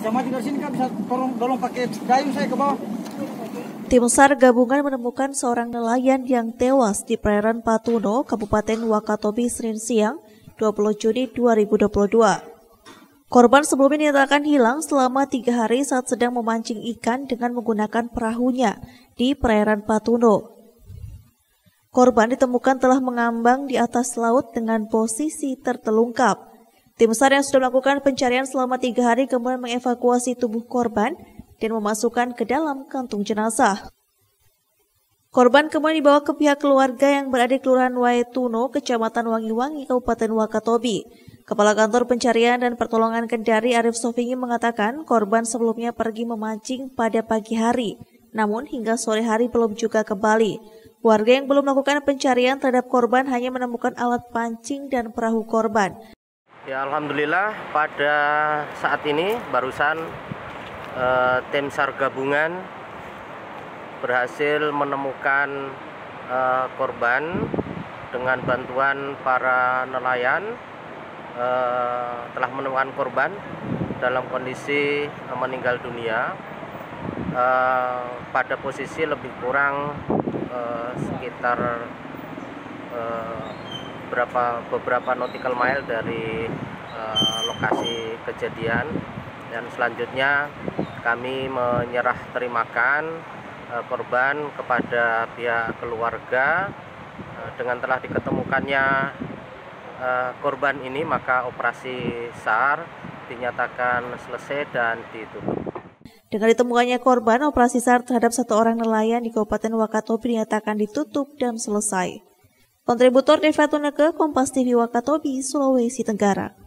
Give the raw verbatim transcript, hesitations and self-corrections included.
bisa maju dari sini kan, bisa tolong tolong pakai gayung saya ke bawah. Tim SAR gabungan menemukan seorang nelayan yang tewas di perairan Patuno, Kabupaten Wakatobi, Senin siang, dua puluh Juni dua ribu dua puluh dua. Korban sebelumnya dinyatakan hilang selama tiga hari saat sedang memancing ikan dengan menggunakan perahunya di perairan Patuno. Korban ditemukan telah mengambang di atas laut dengan posisi tertelungkap. Tim SAR yang sudah melakukan pencarian selama tiga hari kemudian mengevakuasi tubuh korban dan memasukkan ke dalam kantung jenazah. Korban kemudian dibawa ke pihak keluarga yang berada di Kelurahan Waituno, Kecamatan Wangi-Wangi, Kabupaten Wakatobi. Kepala Kantor Pencarian dan Pertolongan Kendari Arif Sofingi mengatakan korban sebelumnya pergi memancing pada pagi hari, namun hingga sore hari belum juga kembali. Warga yang belum melakukan pencarian terhadap korban hanya menemukan alat pancing dan perahu korban. Ya, alhamdulillah pada saat ini barusan Uh, tim SAR gabungan berhasil menemukan uh, korban dengan bantuan para nelayan. Uh, telah menemukan korban dalam kondisi uh, meninggal dunia uh, pada posisi lebih kurang uh, sekitar uh, berapa, beberapa nautical mile dari uh, lokasi kejadian. Dan selanjutnya kami menyerah terimakan uh, korban kepada pihak keluarga. Uh, dengan telah diketemukannya uh, korban ini, maka operasi SAR dinyatakan selesai dan ditutup. Dengan ditemukannya korban, operasi SAR terhadap satu orang nelayan di Kabupaten Wakatobi dinyatakan ditutup dan selesai. Kontributor Deva Tuneke, Kompas T V Wakatobi, Sulawesi Tenggara.